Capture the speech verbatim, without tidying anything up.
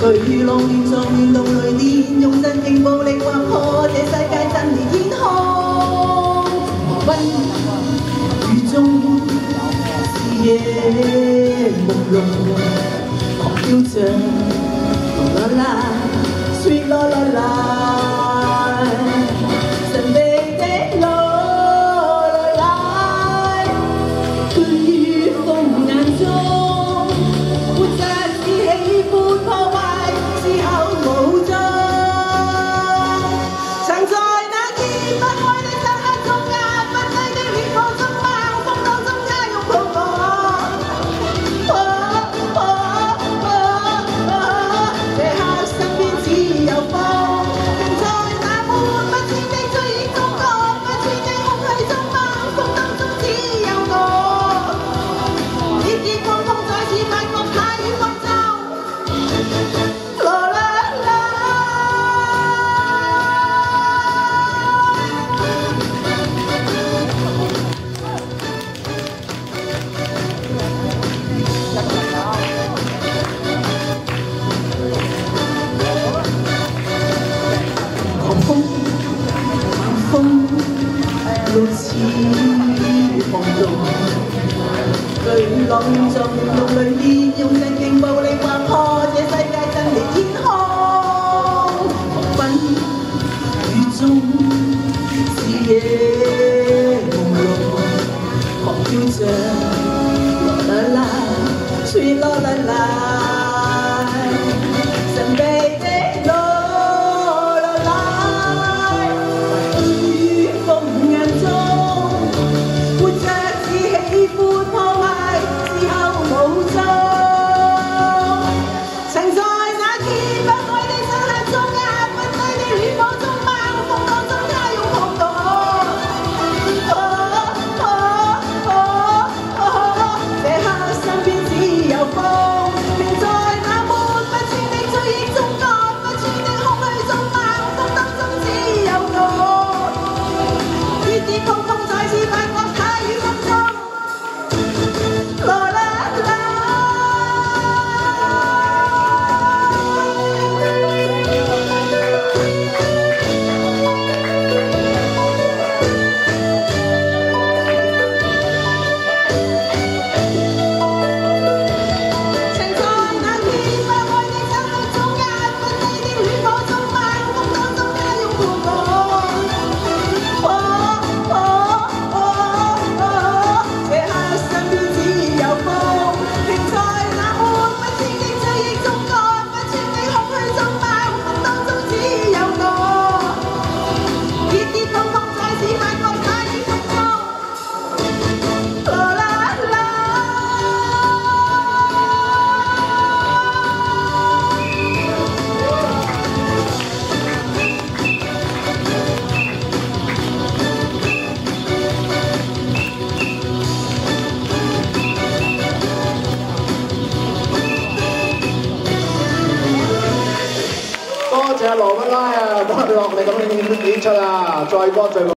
雷浪亂撞亂動雷電，用盡勁暴力劃破這世界震裂天空。雲雨中視野朦朧，狂飆着啦啦 ，sweet 啦啦啦，神秘的來來來，對於風眼中，活着是喜歡破壞，時候無盡。曾在那天不開的漆黑中壓不低的烈火中爆風當中加擁抱我。哦哦哦哦，這刻身邊只有風，停在那滿不穿的追憶中，看不穿的空氣中，猛風當中只有我。熱熱碰碰再次發覺太遠夢中。啦啦啦，狂風猛風如此放縱，雷浪亂撞亂動雷電，用盡勁暴力劃破這世界震裂天空。狂風雨中視野朦朧，狂飆着啦啦啦 ，sweet 啦啦啦，神秘的來來來，對於風眼中，活着只喜歡破壞，時候無盡。曾在那揭不開的漆黑中，壓不低的烈火中，猛風當中他擁抱我。哦哦哦哦，這刻身邊只有風，停在那滿不穿的追憶中，看不穿的空氣中，猛風當中只有我。熱熱碰碰再次發覺太遠夢中。啦啦啦。曾在那揭不開的漆黑中，壓不低的烈火中，猛風當中他擁抱我。哦哦哦哦，這刻身邊只有風，停在那滿不穿的追憶中，看不穿的空氣中，猛風當中只有我。熱熱碰碰再次發覺太遠夢中。啦啦啦。 多謝羅賓拉啊，多謝我哋咁樣演出啊，載歌載舞。